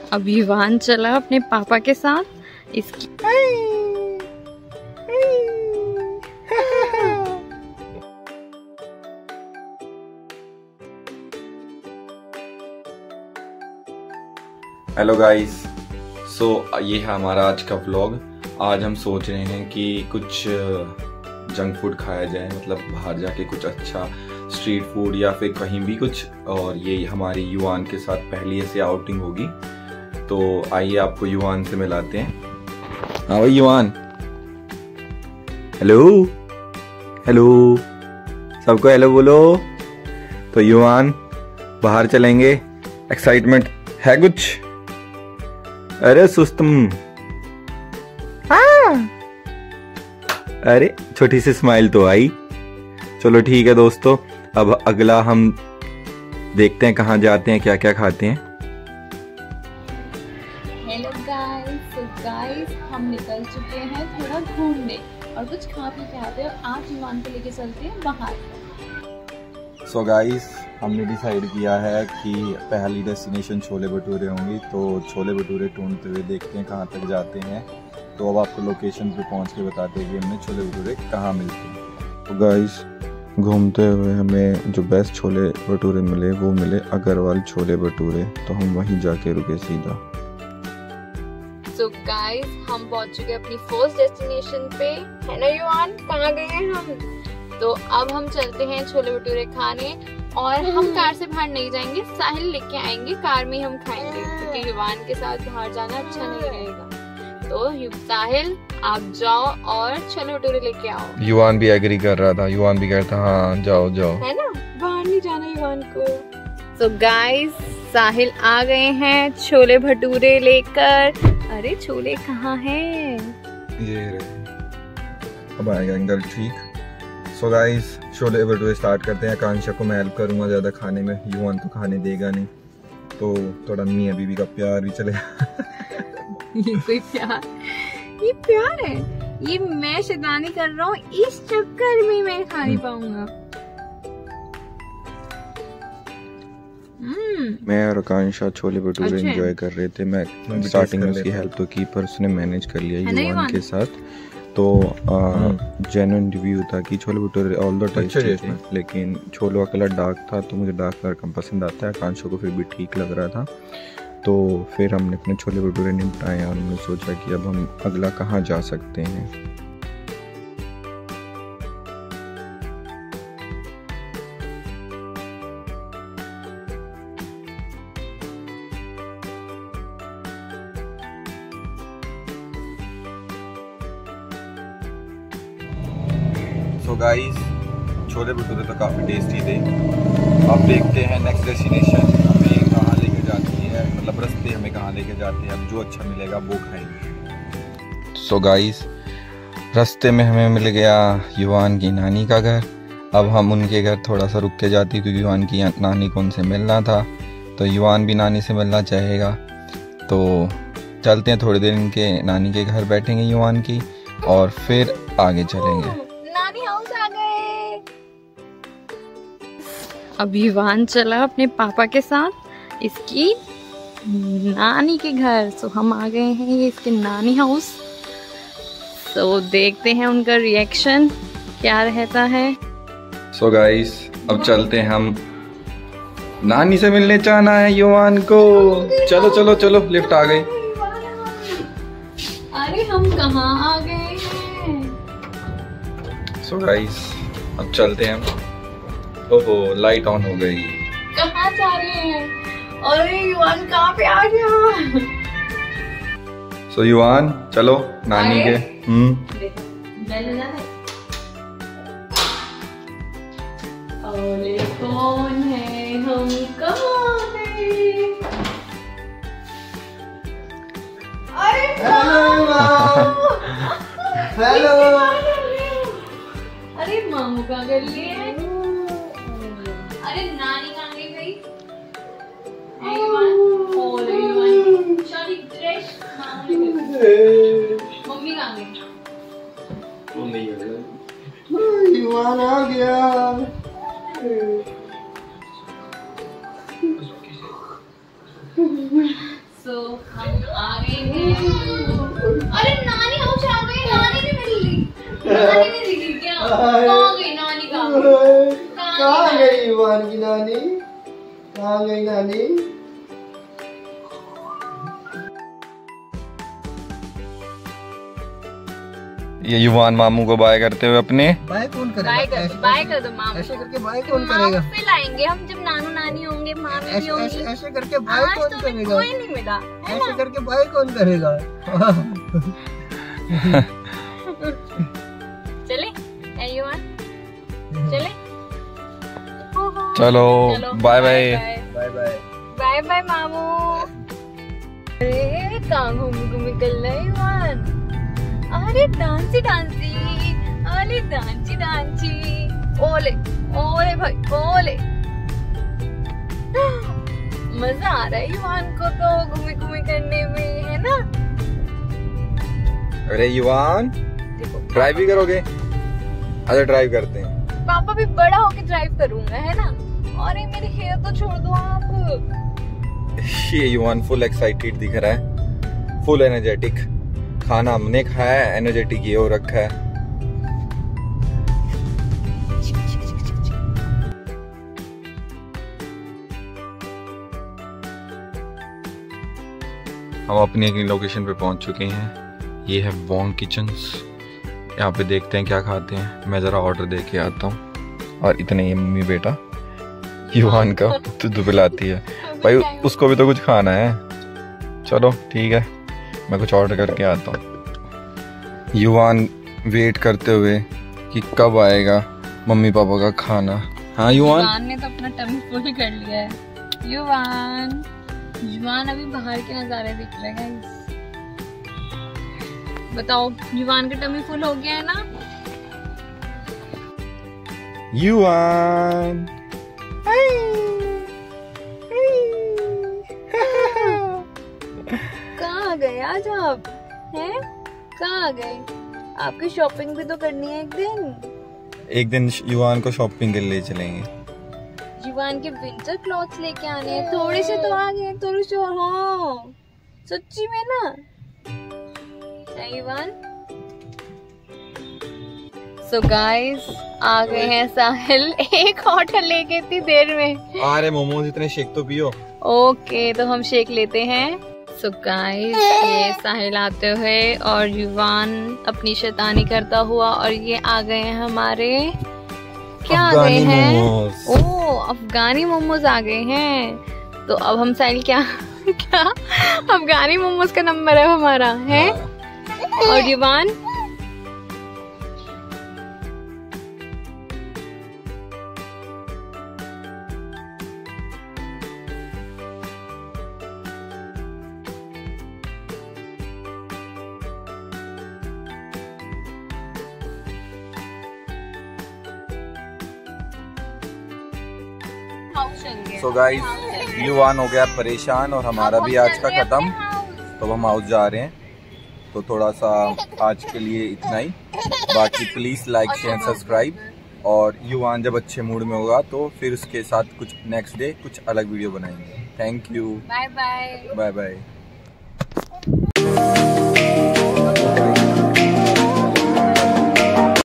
अब युवान चला अपने पापा के साथ इसकी हेलो गाइस, सो ये है हमारा आज का व्लॉग। आज हम सोच रहे हैं कि कुछ जंक फूड खाया जाए, मतलब बाहर जाके कुछ अच्छा स्ट्रीट फूड या फिर कहीं भी कुछ। और ये हमारी युवान के साथ पहली ऐसी आउटिंग होगी, तो आइए आपको युवान से मिलाते हैं। हाँ भाई युवान, हेलो हेलो, सबको हेलो बोलो। तो युवान बाहर चलेंगे, एक्साइटमेंट है कुछ? अरे सुस्तम, अरे छोटी सी स्माइल तो आई। चलो ठीक है दोस्तों, अब अगला हम देखते हैं कहाँ जाते हैं, क्या क्या खाते हैं। हेलो गाइस, हम निकल चुके हैं थोड़ा घूमने और कुछ खा पी के आते हैं। आज युवान को लेके चलते हैं बाहर। सो गाइस, हमने डिसाइड किया है कि पहली डेस्टिनेशन छोले भटूरे होंगी, तो छोले भटूरे ढूंढते हुए देखते हैं कहाँ तक जाते हैं। तो अब आपको लोकेशन पे पहुँच के बताते हैं कि हमें छोले भटूरे कहाँ मिलते हैं। तो गाइस, घूमते हुए हमें जो बेस्ट छोले भटूरे मिले वो मिले अग्रवाल छोले भटूरे, तो हम वहीं जाके रुके सीधा। सो गाइस, हम पहुंच चुके हैं अपनी फर्स्ट डेस्टिनेशन पे, है ना युवान? कहाँ गए हैं हम? तो अब हम चलते हैं छोले भटूरे खाने, और हम कार से बाहर नहीं जाएंगे, साहिल लेके आएंगे, कार में हम खाएंगे, क्योंकि युवान के साथ बाहर जाना अच्छा नहीं रहेगा। तो साहिल आप जाओ और छोले भटूरे लेके आओ। युवान भी एग्री कर रहा था, युवान भी कहता हाँ जाओ जाओ, है ना, बाहर नहीं जाना युवान को। तो गाइस, साहिल आ गए हैं छोले भटूरे लेकर। अरे छोले कहाँ हैं? ये अब आएगा अंकल, ठीक। So guys, chole bhature start करते हैं। आकांक्षा को मैं हेल्प करूंगा ज़्यादा खाने में, युवान तो खाने देगा नहीं, तो थोड़ा मियां बीवी का प्यार भी चलेगा। ये कोई प्यार? ये प्यार है? ये मैं शैतानी कर रहा हूँ, इस चक्कर में मैं खा नहीं पाऊंगा। मैं और आकांक्षा छोले भटूरे एंजॉय कर रहे थे। मैं स्टार्टिंग में उसकी हेल्प तो की, पर उसने मैनेज कर लिया युवान के साथ। तो जेन्युइन रिव्यू था कि chole bhature all the tasty थे, लेकिन छोलों का कलर डार्क था, तो मुझे डार्क कलर कम पसंद आता है। आकांक्षा को फिर भी ठीक लग रहा था। तो फिर हमने अपने छोले भटूरे निपटाए और हमने सोचा कि अब हम अगला कहाँ जा सकते हैं। सो गाइस, छोले भटूरे तो काफ़ी टेस्टी थे। अब देखते हैं नेक्स्ट डेस्टिनेशन हमें कहाँ लेके जाती है, मतलब रास्ते हमें कहाँ लेके जाते हैं। अब जो अच्छा मिलेगा वो खाएंगे। सो गाइस, रास्ते में हमें मिल गया युवान की नानी का घर। अब हम उनके घर थोड़ा सा रुक के जाती, क्योंकि युवान की नानी को उनसे मिलना था, तो युवान भी नानी से मिलना चाहेगा। तो चलते हैं, थोड़ी देर इनके नानी के घर बैठेंगे युवान की, और फिर आगे चलेंगे। अब युवान चला अपने पापा के साथ इसकी नानी के घर। सो हम आ गए हैं ये इसके नानी हाउस। सो देखते हैं उनका रिएक्शन क्या रहता है। सो गाइस, अब चलते हैं, हम नानी से मिलने जाना है युवान को। चलो चलो चलो, लिफ्ट आ गई। अरे हम कहाँ आ गए हैं? सो गाइस, अब चलते हैं हम। ओहो, लाइट ऑन हो गई। कहाँ जा रहे हैं? अरे युवान कहाँ पे आ गया? सो युवान चलो नानी के। अरे कौन है? हम कहाँ हैं? अरे हेलो। अरे मामू कहाँ कर लिए? अरे नानी कहाँ गई? मम्मी कहाँ गई? युवान आ गया। तो हम आ गए हैं। अरे नानी हाउस आ गए, नानी नहीं मिली, नानी नहीं दिखी क्या? कहाँ गई नानी? कहाँ गई युवान की नानी? कहाँ गई नानी? ये युवान मामू को बाय करते हुए अपने बाय कौन करेगा? बाय कर दो मामू। ऐसे करके बाय कौन करेगा? फिर लाएंगे हम जब नानू नानी होंगे, मामी भी होंगी। ऐसे करके बाय आज कौन तो करेगा? कोई नहीं मिला, है ऐसे ना? करके बाय कौन करेगा? चले युवान, चले। चलो bye bye. Bye bye. Bye bye मामू। अरे कहाँ घूम कर रहे युवान? अरे डांसी डांसी, अरे डांसी डांसी, ओले ओले भाई ओले। मजा आ रहा है युवान को तो घूमी करने में, है ना? अरे युवान ड्राइव भी करोगे? अच्छा ड्राइव करते हैं। पापा भी बड़ा होके ड्राइव करूंगा, है ना? अरे मेरी हेयर तो छोड़ दो आप। ये युवान फुल एक्साइटेड दिख रहा है, फुल एनर्जेटिक। खाना हमने खाया है, एनर्जेटिक ये हो रखा है। हम अपनी एक लोकेशन पे पहुंच चुके हैं। ये है वोंग किचन्स। यहाँ पे देखते हैं क्या खाते हैं। मैं जरा ऑर्डर दे के आता हूँ। और इतने ही मम्मी बेटा युवान का दूध पिलाती है। भाई उसको भी तो कुछ खाना है। चलो ठीक है, मैं कुछ ऑर्डर करके आता हूँ। युवान वेट करते हुए कि कब आएगा मम्मी पापा का खाना। हाँ युवान ने तो अपना टमी फुल कर लिया है। युवान अभी बाहर के नजारे देख रहे हैं। बताओ युवान का टमी फुल हो गया है ना? युवान कहाँ गए आज आप? हैं? कहाँ गए? आपकी शॉपिंग भी तो करनी है एक दिन युवान को शॉपिंग के लिए चलेंगे। युवान के विंटर क्लॉथ्स लेके आने हैं। थोड़े से तो आ गए, थोड़े से। हाँ सच्ची में ना युवान। सो गाइस आ गए हैं साहिल। एक ऑर्डर लेके इतनी देर में। अरे मोमोज इतने शेक तो पियो। ओके तो हम शेक लेते हैं। सो गाइस ये साहिल आते हुए और युवान अपनी शैतानी करता हुआ, और ये आ गए हैं हमारे, क्या आ गए हैं? ओ अफगानी मोमोज आ गए हैं। तो अब हम साहिल क्या क्या अफगानी मोमोज का नंबर है हमारा, है? और युवान सो गाइस युवान हो गया परेशान और हमारा भी आज का खत्म। तो हम हाउस जा रहे हैं। तो थोड़ा सा आज के लिए इतना ही। बाकी प्लीज लाइक शेयर सब्सक्राइब। और युवान जब अच्छे मूड में होगा तो फिर उसके साथ कुछ नेक्स्ट डे कुछ अलग वीडियो बनाएंगे। Thank you. Bye bye. Bye bye.